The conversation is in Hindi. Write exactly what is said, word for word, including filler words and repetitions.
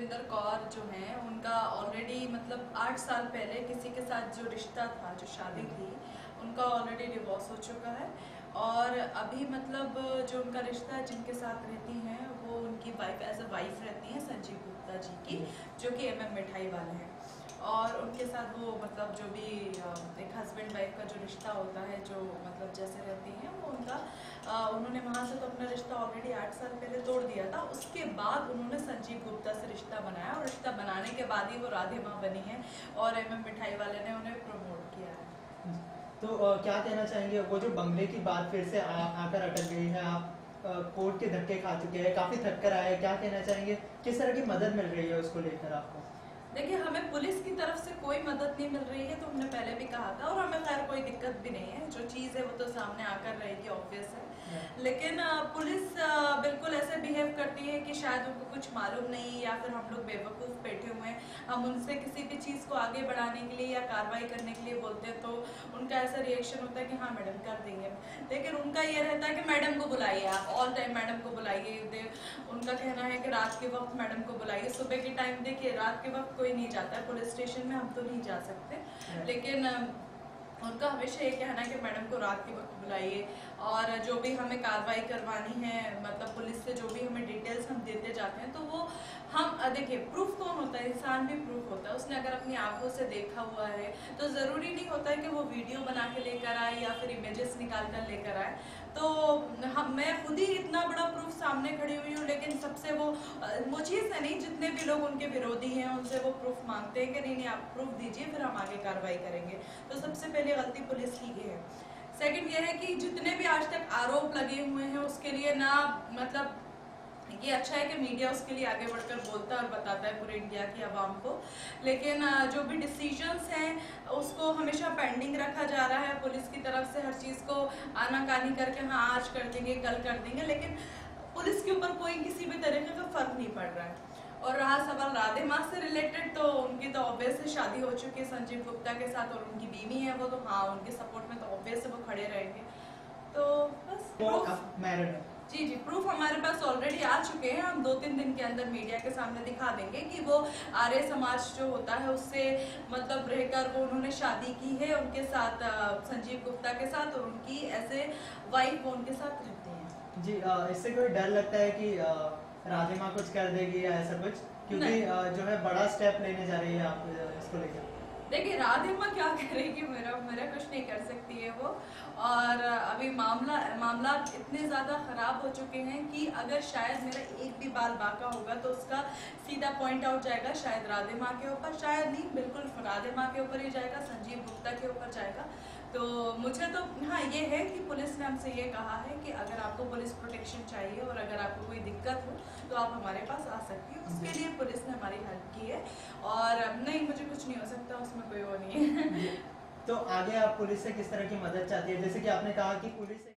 सुखविंदर कौर जो हैं उनका ऑलरेडी मतलब आठ साल पहले किसी के साथ जो रिश्ता था, जो शादी थी, उनका ऑलरेडी डिवोर्स हो चुका है। और अभी मतलब जो उनका रिश्ता है, जिनके साथ रहती हैं वो उनकी वाइफ एज अ वाइफ रहती हैं संजीव गुप्ता जी की, जो कि एम एम मिठाई वाले हैं। और उनके साथ वो मतलब जो भी एक हस्बैंड वाइफ का जो रिश्ता होता है, जो मतलब जैसे रहती हैं वो उनका आ, उन्होंने वहाँ से तो अपना रिश्ता ऑलरेडी आठ साल पहले तोड़ दिया था। उसके बाद उन्होंने संजीव गुप्ता से रिश्ता बनाया और रिश्ता बनाने के बाद ही वो राधे माँ बनी है और एम एम मिठाई वाले ने उन्हें प्रमोट किया है। तो आ, क्या कहना चाहेंगे, वो जो बंगले की बात फिर से आ, आकर अटक गई है, आप कोर्ट के धक्के खा चुके हैं, काफी थक कर आए, क्या कहना चाहेंगे, किस तरह की मदद मिल रही है उसको लेकर आपको? देखिए, हमें पुलिस की तरफ से कोई मदद नहीं मिल रही है, तो हमने पहले भी कहा था, और हमें खैर कोई दिक्कत भी नहीं है। जो चीज़ है वो तो सामने आकर रहेगी, ऑब्वियस है। लेकिन पुलिस बिल्कुल ऐसे बिहेव करती है कि शायद उनको कुछ मालूम नहीं, या फिर हम लोग बेवकूफ़ बैठे हुए हैं। हम उनसे किसी भी चीज़ को आगे बढ़ाने के लिए या कार्रवाई करने के लिए बोलते हैं तो उनका ऐसा रिएक्शन होता है कि हाँ मैडम कर देंगे। लेकिन उनका ये रहता है कि मैडम को बुलाइए, आप ऑल टाइम मैडम को बुलाइए। उनका कहना है कि रात के वक्त मैडम को बुलाइए। सुबह के टाइम देखिए, रात के वक्त कोई नहीं जाता है पुलिस स्टेशन में, हम तो नहीं जा सकते, लेकिन उनका हमेशा ये कहना है कि मैडम को रात के वक्त बुलाइए। और जो भी हमें कार्रवाई करवानी है, मतलब पुलिस से जो भी हमें डिटेल्स हम देते जाते हैं, तो वो हम देखिए, प्रूफ कौन होता है? इंसान भी प्रूफ होता है। उसने अगर अपनी आंखों से देखा हुआ है तो ज़रूरी नहीं होता है कि वो वीडियो बना के लेकर आए या फिर इमेजेस निकाल कर लेकर आए। तो हम मैं खुद ही इतना बड़ा प्रूफ सामने खड़ी हुई हूँ, लेकिन सबसे वो वो चीज़ है नहीं, जितने भी लोग उनके विरोधी हैं उनसे वो प्रूफ मांगते हैं कि नहीं नहीं आप प्रूफ दीजिए, फिर हम आगे कार्रवाई करेंगे। तो सबसे पहले गलती पुलिस की है। सेकंड ये है कि जितने भी आज तक आरोप लगे हुए हैं उसके लिए ना, मतलब ये अच्छा है कि मीडिया उसके लिए आगे बढ़कर बोलता है और बताता है पूरे इंडिया की आवाम को, लेकिन जो भी डिसीजंस हैं उसको हमेशा पेंडिंग रखा जा रहा है पुलिस की तरफ से। हर चीज़ को आनाकानी करके हाँ आज कर देंगे, कल कर देंगे, लेकिन पुलिस के ऊपर कोई किसी भी तरीके का फर्क नहीं पड़ रहा है। और रहा सवाल राधे माँ से रिलेटेड, तो उनकी तो ऑब्वियस शादी हो चुकी है संजीव गुप्ता के साथ, और उनकी बीवी है वो, तो हाँ उनके सपोर्ट में तो ऑब्वियस वो खड़े रहेंगे। तो बस प्रूफ मैरिड जी जी प्रूफ हमारे पास ऑलरेडी आ चुके हैं। हम दो तीन दिन के अंदर मीडिया के सामने दिखा देंगे कि वो आर्य समाज जो होता है उससे मतलब रहकर वो उन्होंने शादी की है उनके साथ, संजीव गुप्ता के साथ, और उनकी ऐसे वाइफ वो उनके साथ रहती हैं। जी, इससे कोई डर लगता है कि राधे माँ कुछ कर देगी या ऐसा कुछ, क्योंकि जो है बड़ा स्टेप लेने जा रही है आप इसको लेकर? देखिए, राधे माँ क्या करेगी, मेरा मेरा कुछ नहीं कर सकती है वो। और अभी मामला मामला इतने ज़्यादा ख़राब हो चुके हैं कि अगर शायद मेरा एक भी बाल बाका होगा तो उसका सीधा पॉइंट आउट जाएगा शायद राधे माँ के ऊपर, शायद नहीं बिल्कुल राधे माँ के ऊपर ही जाएगा, संजीव गुप्ता के ऊपर जाएगा। तो मुझे तो हाँ ये है कि पुलिस ने हमसे ये कहा है कि अगर आपको पुलिस प्रोटेक्शन चाहिए और अगर आपको कोई दिक्कत हो तो आप हमारे पास आ सकती हो। उसके लिए पुलिस ने हमारी हेल्प की है, और नहीं मुझे कुछ नहीं हो सकता, उसमें कोई वो नहीं है। तो आगे आप पुलिस से किस तरह की मदद चाहती है? जैसे कि आपने कहा कि पुलिस